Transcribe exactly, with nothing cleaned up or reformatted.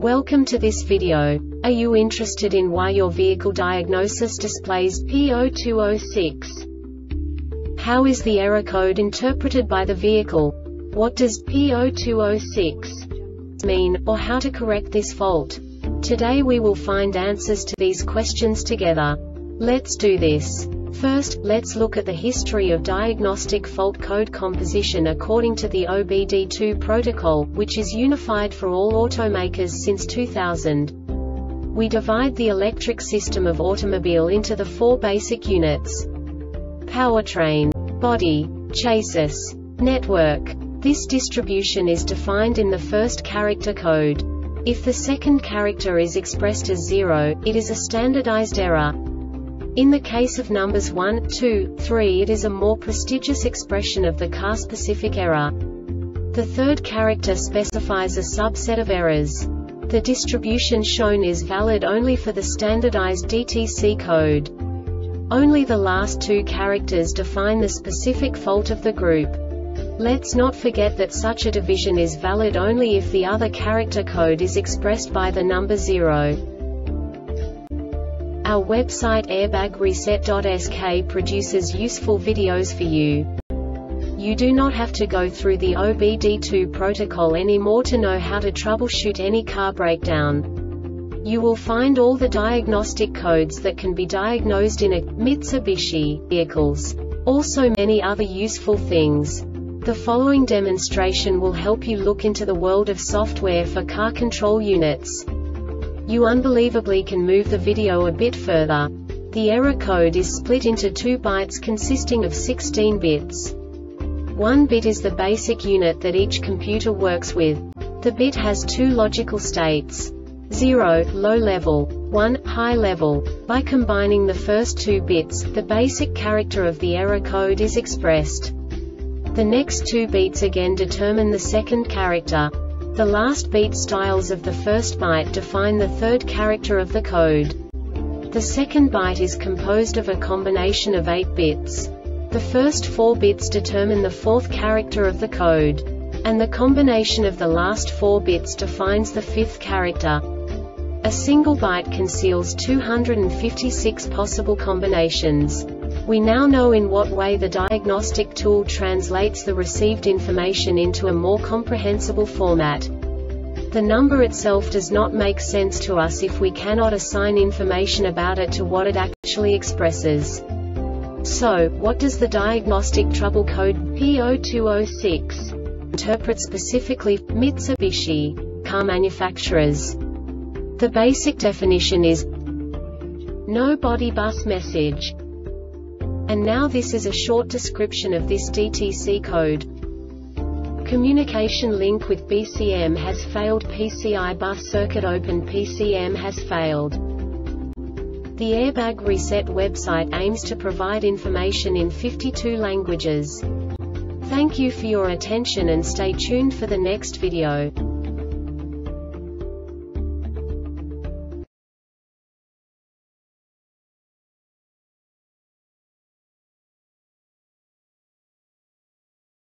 Welcome to this video. Are you interested in why your vehicle diagnosis displays P zero two zero six? How is the error code interpreted by the vehicle? What does P zero two zero six mean, or how to correct this fault? Today we will find answers to these questions together. Let's do this. First, let's look at the history of diagnostic fault code composition according to the O B D two protocol, which is unified for all automakers since two thousand. We divide the electric system of automobile into the four basic units: powertrain, body, chassis, network. This distribution is defined in the first character code. If the second character is expressed as zero, it is a standardized error. In the case of numbers one, two, three, it is a more prestigious expression of the car-specific error. The third character specifies a subset of errors. The distribution shown is valid only for the standardized D T C code. Only the last two characters define the specific fault of the group. Let's not forget that such a division is valid only if the other character code is expressed by the number zero. Our website airbag reset dot S K produces useful videos for you. You do not have to go through the O B D two protocol anymore to know how to troubleshoot any car breakdown. You will find all the diagnostic codes that can be diagnosed in a Mitsubishi vehicles. Also many other useful things. The following demonstration will help you look into the world of software for car control units. You unbelievably can move the video a bit further. The error code is split into two bytes consisting of sixteen bits. One bit is the basic unit that each computer works with. The bit has two logical states: zero, low level, one, high level. By combining the first two bits, the basic character of the error code is expressed. The next two bits again determine the second character. The last beat styles of the first byte define the third character of the code. The second byte is composed of a combination of eight bits. The first four bits determine the fourth character of the code. And the combination of the last four bits defines the fifth character. A single byte conceals two hundred fifty-six possible combinations. We now know in what way the diagnostic tool translates the received information into a more comprehensible format. The number itself does not make sense to us if we cannot assign information about it to what it actually expresses. So, what does the diagnostic trouble code P zero two zero six interpret specifically for Mitsubishi car manufacturers? The basic definition is no body bus message. And now this is a short description of this D T C code. Communication link with B C M has failed. P C I bus circuit open. P C M has failed. The Airbag Reset website aims to provide information in fifty-two languages. Thank you for your attention and stay tuned for the next video.